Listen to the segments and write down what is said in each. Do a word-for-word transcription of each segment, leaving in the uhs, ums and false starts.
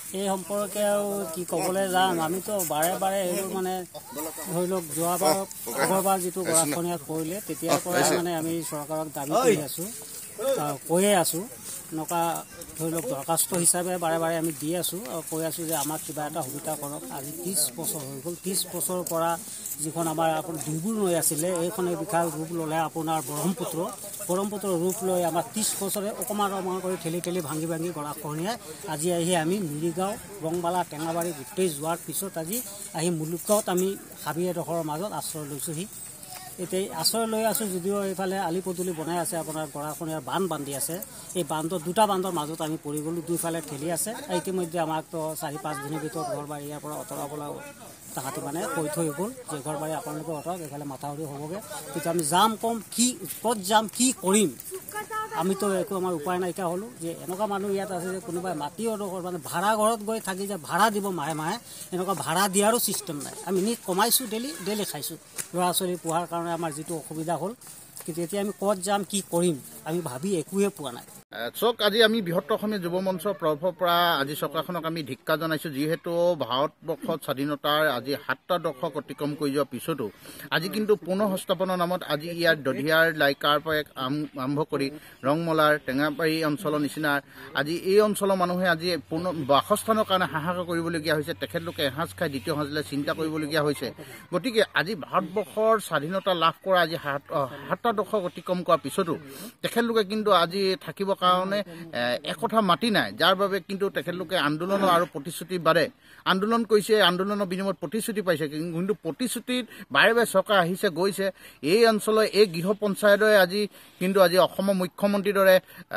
এই সম্পৰ্কে আৰু কি ক'বলৈ যাম, আমিতো বাৰে বাৰে এইবোৰ মানে ধৰি লওক যোৱাবাৰ আগৰবাৰ যিটো গৰাখহনীয়া কৰিলে তেতিয়াৰ পৰাই মানে আমি চৰকাৰক দাবী কৰি আছোঁ, কৈয়ে আছোঁ। এনেকুৱা ধৰি লওক দৰখাস্ত হিচাপে বাৰে বাৰে আমি দি আছোঁ আৰু কৈ আছোঁ যে আমাক কিবা এটা সুবিধা কৰক। আজি ত্ৰিছ বছৰ হৈ গ'ল। ত্ৰিছ বছৰৰ পৰা যিখন আমাৰ আপোনাৰ দুইবোৰ নৈ আছিলে এইখনে বিশাল ৰূপ ল'লে আপোনাৰ ব্ৰহ্মপুত্ৰ ব্ৰহ্মপুত্ৰৰ ৰূপ লৈ আমাৰ ত্ৰিছ বছৰে অকণমান অকণমান কৰি ঠেলি ঠেলি ভাঙি ভাঙি গৰাখহনীয়াই আজি আহি আমি মিৰিগাঁও, ৰংবালা, টেঙাবাৰী গোটেই যোৱাৰ পিছত আজি আহি মুলুকত আমি হাবি এডোখৰৰ মাজত আশ্ৰয় লৈছোঁহি। এতিয়া আশ্ৰয় লৈ আছোঁ যদিও এইফালে আলি পদূলি বনাই আছে, আপোনাৰ গৰাখহনীয়াৰ বান্ধ বান্ধি আছে। এই বান্ধৰ দুটা বান্ধৰ মাজত আমি পৰি গ'লোঁ, দুইফালে ঠেলি আছে। ইতিমধ্যে আমাকতো চাৰি পাঁচ দিনৰ ভিতৰত ঘৰ বাৰী ইয়াৰ পৰা আঁতৰাবলৈ তাহাঁতি মানে কৈ থৈ গ'ল যে ঘৰ বাৰী আপোনালোকে আঁতৰক, এইফালে মাথাউৰি হ'বগৈ। কিন্তু আমি যাম কম কি ক'ত যাম কি কৰিম, আমিতো একো আমাৰ উপায় নাইকিয়া হ'লোঁ। যে এনেকুৱা মানুহ ইয়াত আছে যে কোনোবাই মাটি অডোখৰ মানে ভাড়া ঘৰত গৈ থাকি যে ভাড়া দিব মাহে মাহে, এনেকুৱা ভাড়া দিয়াৰো ছিষ্টেম নাই। আমি নিজ কমাইছোঁ, ডেইলি ডেইলি খাইছোঁ। ল'ৰা ছোৱালী পঢ়াৰ কাৰণে আমাৰ যিটো অসুবিধা হ'ল, কিন্তু এতিয়া আমি ক'ত যাম কি কৰিম আমি ভাবি একোৱে পোৱা নাই। চক আজি আমি বৃহত্তৰ অসমীয়া যুৱ মঞ্চৰ তৰফৰ পৰা আজি চৰকাৰখনক আমি ধিক্কাৰ জনাইছোঁ, যিহেতু ভাৰতবৰ্ষত স্বাধীনতাৰ আজি সাতটা দশক অতিক্ৰম কৰি যোৱাৰ পিছতো আজি কিন্তু পুনৰ সংস্থাপনৰ নামত আজি ইয়াৰ দধিয়াৰ লাইকাৰ পৰা আৰম্ভ কৰি ৰংমলাৰ, টেঙাবাৰী অঞ্চলৰ নিচিনা আজি এই অঞ্চলৰ মানুহে আজি পুনৰ বাসস্থানৰ কাৰণে হাহাকাৰ কৰিবলগীয়া হৈছে। তেখেতলোকে এসাঁজ খাই দ্বিতীয় সাঁজলৈ চিন্তা কৰিবলগীয়া হৈছে। গতিকে আজি ভাৰতবৰ্ষৰ স্বাধীনতা লাভ কৰা আজি সাত সাতটা দশক অতিক্ৰম কৰাৰ পিছতো তেখেতলোকে কিন্তু আজি থাকিব কাৰণে একথা মাটি নাই, যাৰ বাবে কিন্তু তেখেতলোকে আন্দোলন আৰু প্ৰতিশ্ৰুতিৰ বাৰে আন্দোলন কৰিছে, আন্দোলনৰ বিনিময়ত প্ৰতিশ্ৰুতি পাইছে। কিন্তু প্ৰতিশ্ৰুতিত বাৰে বাৰে চৰকাৰ আহিছে গৈছে। এই অঞ্চলৰ এই গৃহ পঞ্চায়তৰে আজি কিন্তু আজি অসমৰ মুখ্যমন্ত্ৰীৰ দৰে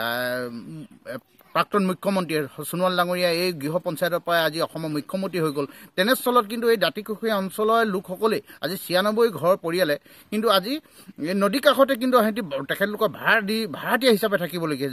প্ৰাক্তন মুখ্যমন্ত্ৰী সোণোৱাল ডাঙৰীয়া এই গৃহ পঞ্চায়তৰ পৰাই আজি অসমৰ মুখ্যমন্ত্ৰী হৈ গ'ল। তেনেস্থলত কিন্তু এই দাঁতিকাষৰীয়া অঞ্চলৰ লোকসকলে আজি ছিয়ানব্বৈ ঘৰ পৰিয়ালে কিন্তু আজি এই নদী কাষতে কিন্তু সিহঁতি তেখেতলোকৰ ভাড়া দি ভাড়াতীয়া হিচাপে থাকিবলগীয়া।